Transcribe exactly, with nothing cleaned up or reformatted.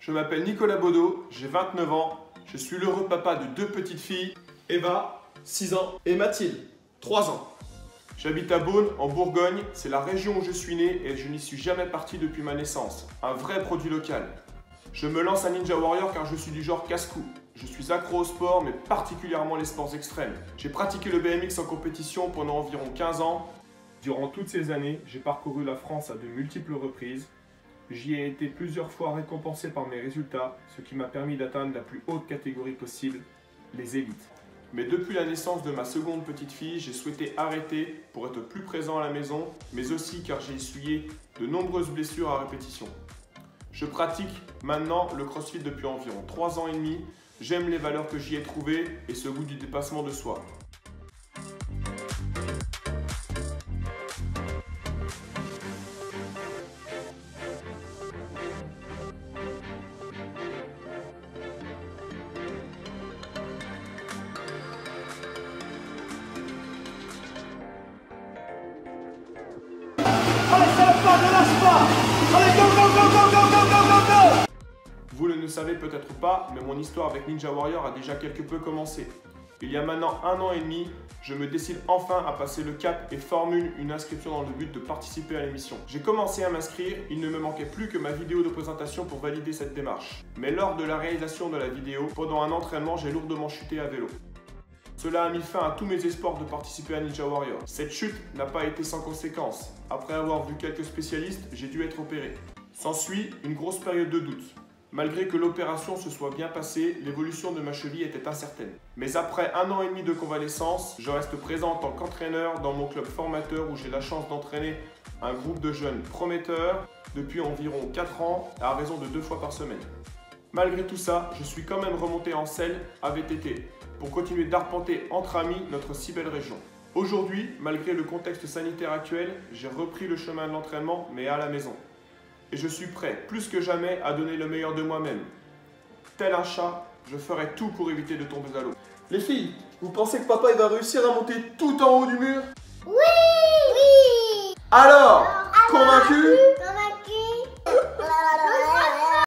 Je m'appelle Nicolas Baudot, j'ai vingt-neuf ans, je suis l'heureux papa de deux petites filles, Eva, six ans, et Mathilde, trois ans. J'habite à Beaune, en Bourgogne, c'est la région où je suis né et je n'y suis jamais parti depuis ma naissance. Un vrai produit local. Je me lance à Ninja Warrior car je suis du genre casse-cou. Je suis accro au sport, mais particulièrement les sports extrêmes. J'ai pratiqué le B M X en compétition pendant environ quinze ans. Durant toutes ces années, j'ai parcouru la France à de multiples reprises. J'y ai été plusieurs fois récompensé par mes résultats, ce qui m'a permis d'atteindre la plus haute catégorie possible, les élites. Mais depuis la naissance de ma seconde petite fille, j'ai souhaité arrêter pour être plus présent à la maison, mais aussi car j'ai essuyé de nombreuses blessures à répétition. Je pratique maintenant le CrossFit depuis environ trois ans et demi. J'aime les valeurs que j'y ai trouvées et ce goût du dépassement de soi. Allez, c'est la fin, ne lâche pas! Allez, go, go, go, go, go, go, go, go, go! Vous ne le savez peut-être pas, mais mon histoire avec Ninja Warrior a déjà quelque peu commencé. Il y a maintenant un an et demi, je me décide enfin à passer le cap et formule une inscription dans le but de participer à l'émission. J'ai commencé à m'inscrire, il ne me manquait plus que ma vidéo de présentation pour valider cette démarche. Mais lors de la réalisation de la vidéo, pendant un entraînement, j'ai lourdement chuté à vélo. Cela a mis fin à tous mes espoirs de participer à Ninja Warrior. Cette chute n'a pas été sans conséquences. Après avoir vu quelques spécialistes, j'ai dû être opéré. S'ensuit une grosse période de doute. Malgré que l'opération se soit bien passée, l'évolution de ma cheville était incertaine. Mais après un an et demi de convalescence, je reste présent en tant qu'entraîneur dans mon club formateur où j'ai la chance d'entraîner un groupe de jeunes prometteurs depuis environ quatre ans à raison de deux fois par semaine. Malgré tout ça, je suis quand même remonté en selle à V T T pour continuer d'arpenter entre amis notre si belle région. Aujourd'hui, malgré le contexte sanitaire actuel, j'ai repris le chemin de l'entraînement, mais à la maison. Et je suis prêt, plus que jamais, à donner le meilleur de moi-même. Tel un chat, je ferai tout pour éviter de tomber à l'eau. Les filles, vous pensez que papa il va réussir à monter tout en haut du mur? Oui, oui. Alors, convaincu?